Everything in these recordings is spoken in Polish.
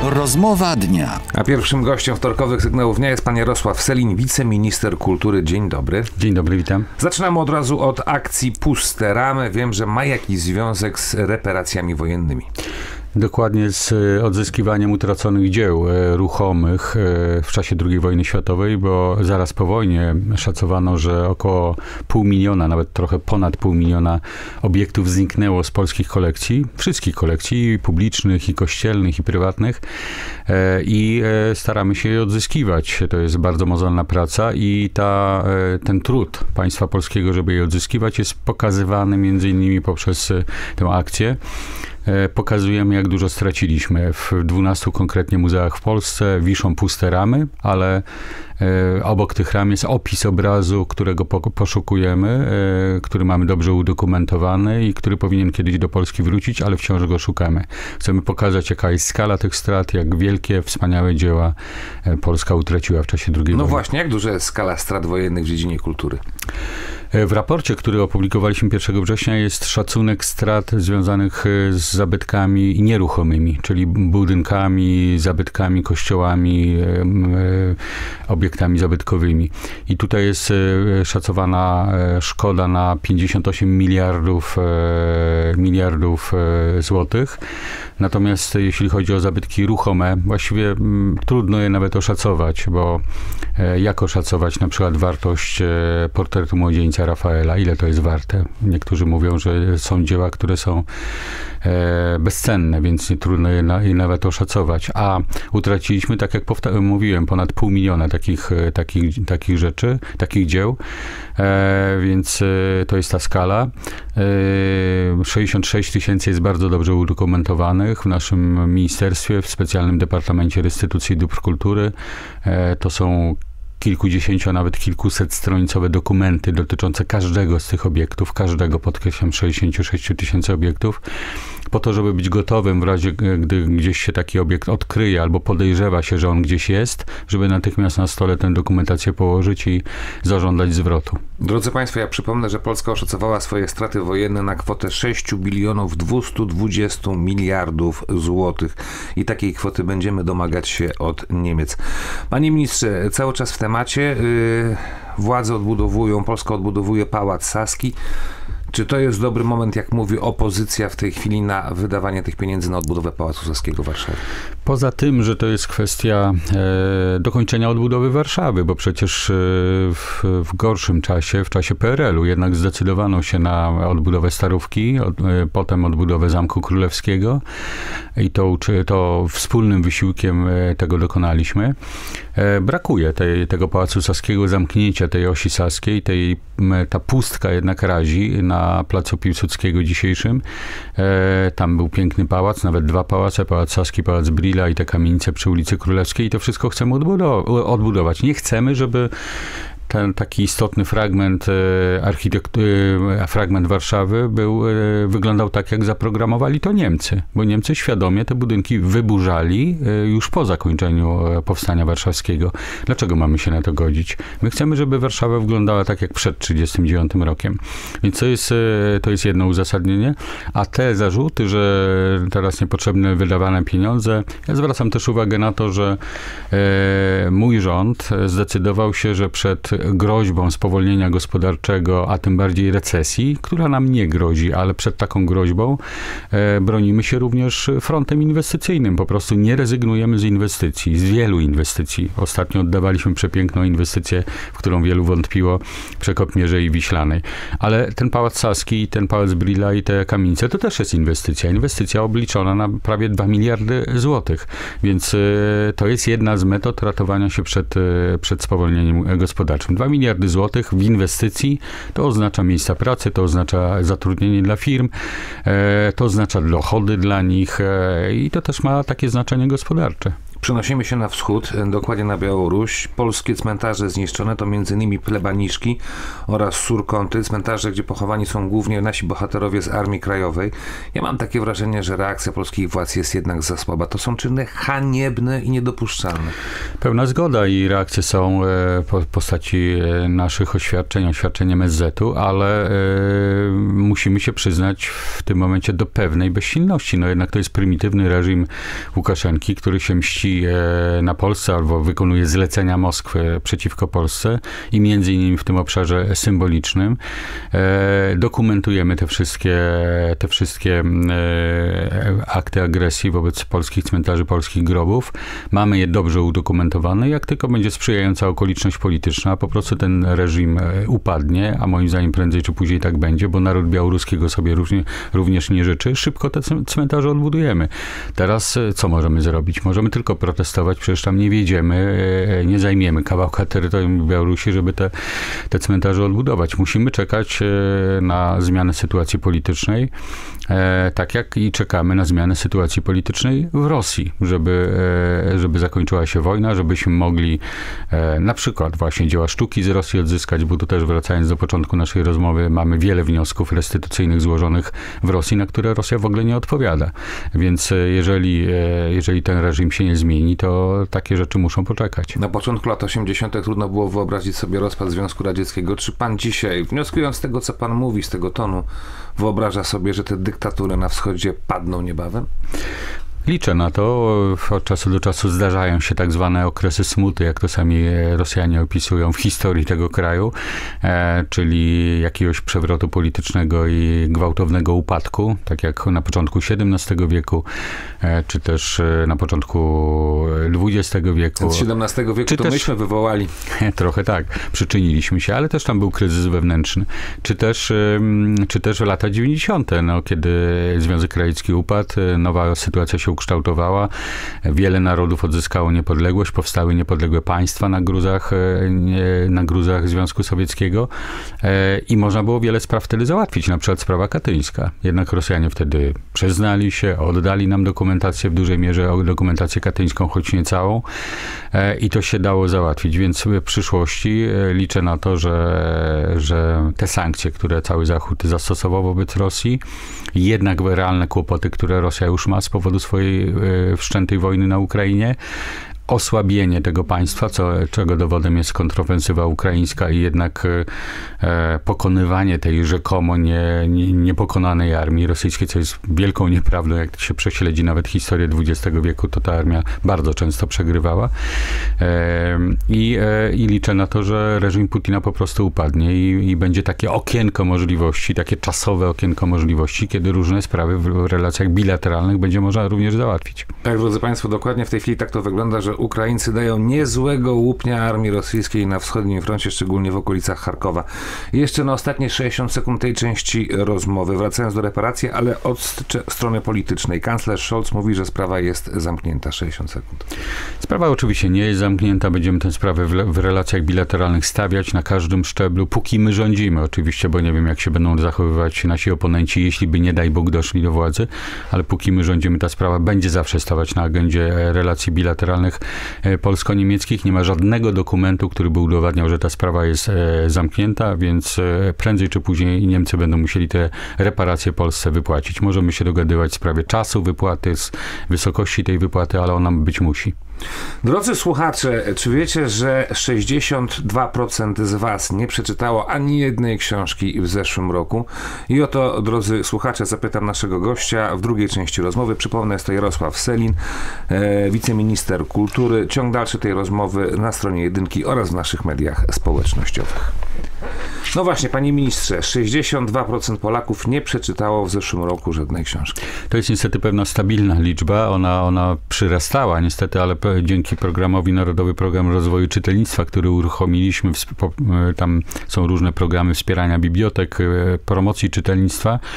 Rozmowa dnia. A pierwszym gościem wtorkowych Sygnałów Dnia jest pan Jarosław Sellin, wiceminister kultury. Dzień dobry. Dzień dobry, witam. Zaczynamy od razu od akcji Puste Ramy. Wiem, że ma jakiś związek z reparacjami wojennymi. Dokładnie z odzyskiwaniem utraconych dzieł ruchomych w czasie II wojny światowej, bo zaraz po wojnie szacowano, że około 500 000, nawet trochę ponad 500 000 obiektów zniknęło z polskich kolekcji, wszystkich kolekcji, i publicznych, i kościelnych, i prywatnych, i staramy się je odzyskiwać. To jest bardzo mozolna praca i ten trud państwa polskiego, żeby je odzyskiwać, jest pokazywany między innymi poprzez tę akcję. Pokazujemy, jak dużo straciliśmy. W 12 konkretnie muzeach w Polsce wiszą puste ramy, ale obok tych ram jest opis obrazu, którego poszukujemy, który mamy dobrze udokumentowany i który powinien kiedyś do Polski wrócić, ale wciąż go szukamy. Chcemy pokazać, jaka jest skala tych strat, jak wielkie, wspaniałe dzieła Polska utraciła w czasie II wojny. No właśnie, jak duża jest skala strat wojennych w dziedzinie kultury? W raporcie, który opublikowaliśmy 1 września, jest szacunek strat związanych z zabytkami nieruchomymi, czyli budynkami, zabytkami, kościołami, obiektami zabytkowymi. I tutaj jest szacowana szkoda na 58 miliardów złotych. Natomiast jeśli chodzi o zabytki ruchome, właściwie trudno je nawet oszacować, bo jak oszacować na przykład wartość portretu młodzieńca Rafaela, ile to jest warte? Niektórzy mówią, że są dzieła, które są bezcenne, więc nie trudno je nawet oszacować. A utraciliśmy, tak jak mówiłem, ponad 500 000 takich rzeczy, takich dzieł, więc to jest ta skala. 66 000 jest bardzo dobrze udokumentowanych w naszym ministerstwie, w specjalnym Departamencie Restytucji i Dóbr Kultury. To są kilkudziesięciu, a nawet kilkuset stronicowe dokumenty dotyczące każdego z tych obiektów, podkreślam, 66 000 obiektów, po to, żeby być gotowym w razie, gdy gdzieś się taki obiekt odkryje albo podejrzewa się, że on gdzieś jest, żeby natychmiast na stole tę dokumentację położyć i zażądać zwrotu. Drodzy Państwo, ja przypomnę, że Polska oszacowała swoje straty wojenne na kwotę 6 220 miliardów złotych i takiej kwoty będziemy domagać się od Niemiec. Panie ministrze, cały czas w temacie. Władze Polska odbudowuje Pałac Saski. Czy to jest dobry moment, jak mówi opozycja w tej chwili, na wydawanie tych pieniędzy na odbudowę Pałacu Saskiego w Warszawie? Poza tym, że to jest kwestia dokończenia odbudowy Warszawy, bo przecież w gorszym czasie, w czasie PRL-u jednak zdecydowano się na odbudowę Starówki, potem odbudowę Zamku Królewskiego i to wspólnym wysiłkiem tego dokonaliśmy. Brakuje tego Pałacu Saskiego, zamknięcia tej osi saskiej, ta pustka jednak razi na Placu Piłsudskiego dzisiejszym. Tam był piękny pałac, nawet dwa pałace, Pałac Saski, Pałac Brühla i te kamienice przy ulicy Królewskiej i to wszystko chcemy odbudować. Nie chcemy, żeby ten taki istotny fragment fragment Warszawy wyglądał tak, jak zaprogramowali to Niemcy, bo Niemcy świadomie te budynki wyburzali już po zakończeniu powstania warszawskiego. Dlaczego mamy się na to godzić? My chcemy, żeby Warszawa wyglądała tak, jak przed 1939 rokiem. Więc to jest jedno uzasadnienie, a te zarzuty, że teraz niepotrzebne wydawane pieniądze, ja zwracam też uwagę na to, że mój rząd zdecydował się, że przed groźbą spowolnienia gospodarczego, a tym bardziej recesji, która nam nie grozi, ale przed taką groźbą bronimy się również frontem inwestycyjnym. Po prostu nie rezygnujemy z inwestycji, z wielu inwestycji. Ostatnio oddawaliśmy przepiękną inwestycję, w którą wielu wątpiło, przekop Mierzei Wiślanej. Ale ten Pałac Saski, ten Pałac Brühla i te kamienice to też jest inwestycja. Inwestycja obliczona na prawie 2 miliardy złotych. Więc to jest jedna z metod ratowania się przed spowolnieniem gospodarczym. 2 miliardy złotych w inwestycji to oznacza miejsca pracy, to oznacza zatrudnienie dla firm, to oznacza dochody dla nich i to też ma takie znaczenie gospodarcze. Przenosimy się na wschód, dokładnie na Białoruś. Polskie cmentarze zniszczone to m.in. Plebaniszki oraz Surkąty, cmentarze, gdzie pochowani są głównie nasi bohaterowie z Armii Krajowej. Ja mam takie wrażenie, że reakcja polskich władz jest jednak za słaba. To są czyny haniebne i niedopuszczalne. Pełna zgoda i reakcje są w postaci naszych oświadczeń MSZ-u, ale musimy się przyznać w tym momencie do pewnej bezsilności. No jednak to jest prymitywny reżim Łukaszenki, który się mści na Polsce albo wykonuje zlecenia Moskwy przeciwko Polsce i między innymi w tym obszarze symbolicznym. Dokumentujemy te wszystkie akty agresji wobec polskich cmentarzy, polskich grobów. Mamy je dobrze udokumentowane. Jak tylko będzie sprzyjająca okoliczność polityczna, po prostu ten reżim upadnie, a moim zdaniem prędzej czy później tak będzie, bo naród białoruskiego sobie również nie życzy. Szybko te cmentarze odbudujemy. Teraz co możemy zrobić? Możemy tylko protestować, przecież tam nie wjedziemy, nie zajmiemy kawałka terytorium Białorusi, żeby te cmentarze odbudować. Musimy czekać na zmianę sytuacji politycznej, tak jak i czekamy na zmianę sytuacji politycznej w Rosji, żeby zakończyła się wojna, żebyśmy mogli na przykład właśnie dzieła sztuki z Rosji odzyskać, bo tu też wracając do początku naszej rozmowy, mamy wiele wniosków restytucyjnych złożonych w Rosji, na które Rosja w ogóle nie odpowiada. Więc jeżeli ten reżim się nie zmieni, to takie rzeczy muszą poczekać. Na początku lat 80. trudno było wyobrazić sobie rozpad Związku Radzieckiego. Czy pan dzisiaj, wnioskując z tego, co pan mówi, z tego tonu, wyobraża sobie, że te dyktatury na wschodzie padną niebawem? Liczę na to. Od czasu do czasu zdarzają się tak zwane okresy smuty, jak to sami Rosjanie opisują w historii tego kraju, czyli jakiegoś przewrotu politycznego i gwałtownego upadku, tak jak na początku XVII wieku, czy też na początku XX wieku. Z XVII wieku to myśmy wywołali. Trochę tak, przyczyniliśmy się, ale też tam był kryzys wewnętrzny. Czy też lata 90., kiedy Związek Radziecki upadł, nowa sytuacja się ukształtowała. Wiele narodów odzyskało niepodległość, powstały niepodległe państwa na gruzach Związku Sowieckiego i można było wiele spraw wtedy załatwić, na przykład sprawa katyńska. Jednak Rosjanie wtedy przyznali się, oddali nam dokumentację w dużej mierze, dokumentację katyńską, choć nie całą i to się dało załatwić, więc w przyszłości liczę na to, że te sankcje, które cały Zachód zastosował wobec Rosji, jednak realne kłopoty, które Rosja już ma z powodu swojej wszczętej wojny na Ukrainie, osłabienie tego państwa, czego dowodem jest kontrofensywa ukraińska i jednak pokonywanie tej rzekomo niepokonanej armii rosyjskiej, co jest wielką nieprawdą, jak się prześledzi nawet historię XX wieku, to ta armia bardzo często przegrywała. I liczę na to, że reżim Putina po prostu upadnie i będzie takie okienko możliwości, takie czasowe okienko możliwości, kiedy różne sprawy w relacjach bilateralnych będzie można również załatwić. Tak, drodzy państwo, dokładnie w tej chwili tak to wygląda, że Ukraińcy dają niezłego łupnia armii rosyjskiej na wschodnim froncie, szczególnie w okolicach Charkowa. I jeszcze na ostatnie 60 sekund tej części rozmowy, wracając do reparacji, ale od strony politycznej. Kanclerz Scholz mówi, że sprawa jest zamknięta. 60 sekund. Sprawa oczywiście nie jest zamknięta. Będziemy tę sprawę w relacjach bilateralnych stawiać na każdym szczeblu, póki my rządzimy oczywiście, bo nie wiem, jak się będą zachowywać nasi oponenci, jeśli by nie daj Bóg doszli do władzy, ale póki my rządzimy, ta sprawa będzie zawsze stawać na agendzie relacji bilateralnych polsko-niemieckich. Nie ma żadnego dokumentu, który by udowadniał, że ta sprawa jest zamknięta, więc prędzej czy później Niemcy będą musieli te reparacje Polsce wypłacić. Możemy się dogadywać w sprawie czasu wypłaty, z wysokości tej wypłaty, ale ona być musi. Drodzy słuchacze, czy wiecie, że 62% z was nie przeczytało ani jednej książki w zeszłym roku? I o to, drodzy słuchacze, zapytam naszego gościa w drugiej części rozmowy. Przypomnę, jest to Jarosław Sellin, wiceminister kultury. Ciąg dalszy tej rozmowy na stronie Jedynki oraz w naszych mediach społecznościowych. No właśnie, panie ministrze, 62% Polaków nie przeczytało w zeszłym roku żadnej książki. To jest niestety pewna stabilna liczba. Ona przyrastała niestety, ale dzięki programowi Narodowy Program Rozwoju Czytelnictwa, który uruchomiliśmy, tam są różne programy wspierania bibliotek, promocji czytelnictwa.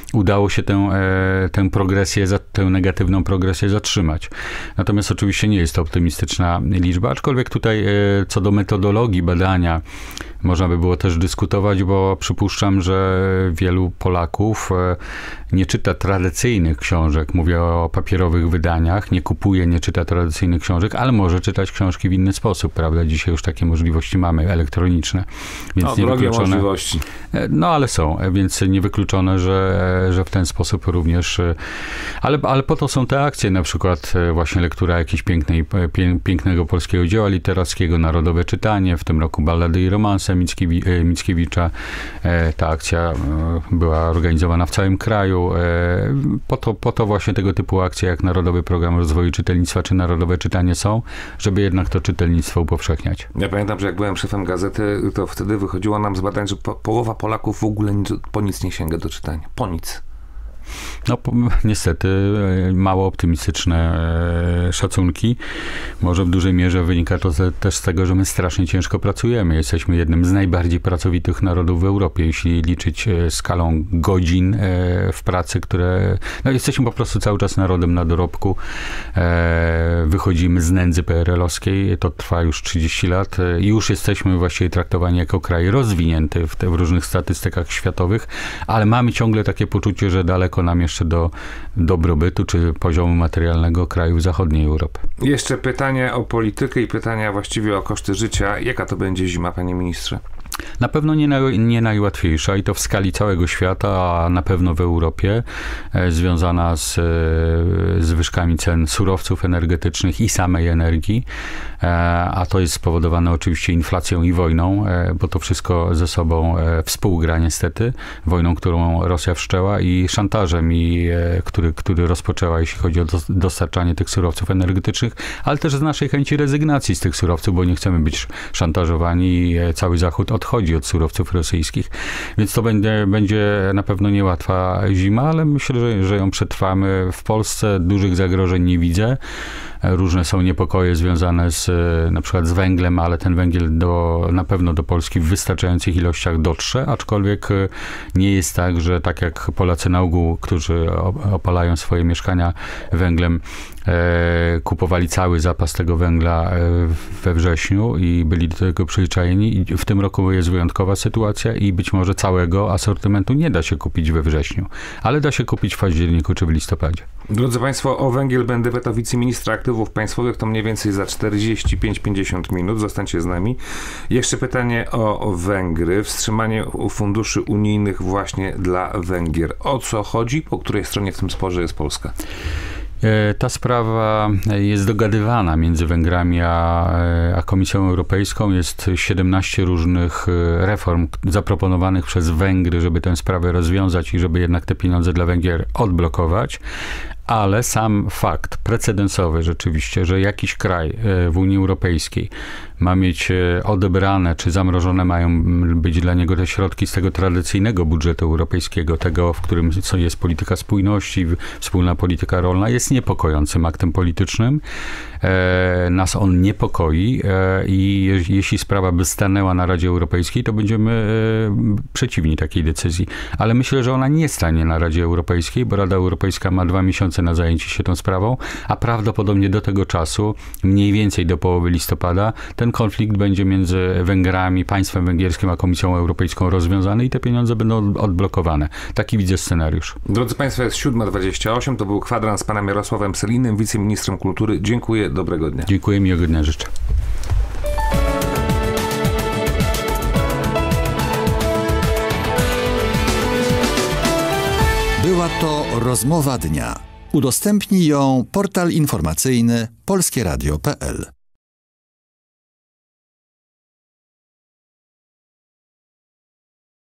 udało się tę progresję, tę negatywną progresję zatrzymać. Natomiast oczywiście nie jest to optymistyczna liczba, aczkolwiek tutaj co do metodologii badania można by było też dyskutować, bo przypuszczam, że wielu Polaków nie czyta tradycyjnych książek, mówię o papierowych wydaniach, nie kupuje, nie czyta tradycyjnych książek, ale może czytać książki w inny sposób, prawda? Dzisiaj już takie możliwości mamy, elektroniczne. Więc drogie możliwości. No, ale są, więc niewykluczone, że w ten sposób również, ale po to są te akcje, na przykład właśnie lektura jakiegoś pięknego polskiego dzieła literackiego, narodowe czytanie, w tym roku Ballady i romanse Mickiewicza. Ta akcja była organizowana w całym kraju. Po to właśnie tego typu akcje jak Narodowy Program Rozwoju Czytelnictwa czy Narodowe Czytanie są, żeby jednak to czytelnictwo upowszechniać. Ja pamiętam, że jak byłem szefem gazety, to wtedy wychodziło nam z badań, że połowa Polaków w ogóle po nic nie sięga do czytania. Po nic. No niestety mało optymistyczne szacunki. Może w dużej mierze wynika to też z tego, że my strasznie ciężko pracujemy. Jesteśmy jednym z najbardziej pracowitych narodów w Europie, jeśli liczyć skalą godzin w pracy, które... No jesteśmy po prostu cały czas narodem na dorobku. Wychodzimy z nędzy PRL-owskiej. To trwa już 30 lat i już jesteśmy właściwie traktowani jako kraj rozwinięty w różnych statystykach światowych, ale mamy ciągle takie poczucie, że daleko nam jeszcze do dobrobytu czy poziomu materialnego krajów zachodniej Europy. Jeszcze pytanie o politykę i pytania właściwie o koszty życia. Jaka to będzie zima, panie ministrze? Na pewno nie najłatwiejsza i to w skali całego świata, a na pewno w Europie, związana z zwyżkami cen surowców energetycznych i samej energii, a to jest spowodowane oczywiście inflacją i wojną, bo to wszystko ze sobą współgra niestety. Wojną, którą Rosja wszczęła i szantażem, który rozpoczęła, jeśli chodzi o dostarczanie tych surowców energetycznych, ale też z naszej chęci rezygnacji z tych surowców, bo nie chcemy być szantażowani i cały Zachód odchodzi od surowców rosyjskich. Więc to będzie na pewno niełatwa zima, ale myślę, że ją przetrwamy. W Polsce dużych zagrożeń nie widzę. Różne są niepokoje związane na przykład z węglem, ale ten węgiel na pewno do Polski w wystarczających ilościach dotrze, aczkolwiek nie jest tak, że tak jak Polacy na ogół, którzy opalają swoje mieszkania węglem, kupowali cały zapas tego węgla we wrześniu i byli do tego przyzwyczajeni. I w tym roku jest wyjątkowa sytuacja i być może całego asortymentu nie da się kupić we wrześniu, ale da się kupić w październiku czy w listopadzie. Drodzy Państwo, o węgiel będę pytał wiceministra aktywów państwowych, to mniej więcej za 45-50 minut. Zostańcie z nami. Jeszcze pytanie o Węgry. Wstrzymanie funduszy unijnych właśnie dla Węgier. O co chodzi? Po której stronie w tym sporze jest Polska? Ta sprawa jest dogadywana między Węgrami a Komisją Europejską. Jest 17 różnych reform zaproponowanych przez Węgry, żeby tę sprawę rozwiązać i żeby jednak te pieniądze dla Węgier odblokować. Ale sam fakt precedensowy rzeczywiście, że jakiś kraj w Unii Europejskiej ma mieć odebrane, czy zamrożone mają być dla niego te środki z tego tradycyjnego budżetu europejskiego, tego, w którym jest polityka spójności, wspólna polityka rolna, jest niepokojącym aktem politycznym. Nas on niepokoi i jeśli sprawa by stanęła na Radzie Europejskiej, to będziemy przeciwni takiej decyzji. Ale myślę, że ona nie stanie na Radzie Europejskiej, bo Rada Europejska ma 2 miesiące na zajęcie się tą sprawą, a prawdopodobnie do tego czasu, mniej więcej do połowy listopada, ten konflikt będzie między Węgrami, państwem węgierskim, a Komisją Europejską rozwiązany i te pieniądze będą odblokowane. Taki widzę scenariusz. Drodzy Państwo, jest 7:28. To był kwadrans z panem Jarosławem Sellinem, wiceministrem kultury. Dziękuję, dobrego dnia. Dziękuję, miłego dnia życzę. Była to rozmowa dnia. Udostępnij ją portal informacyjny polskieradio.pl.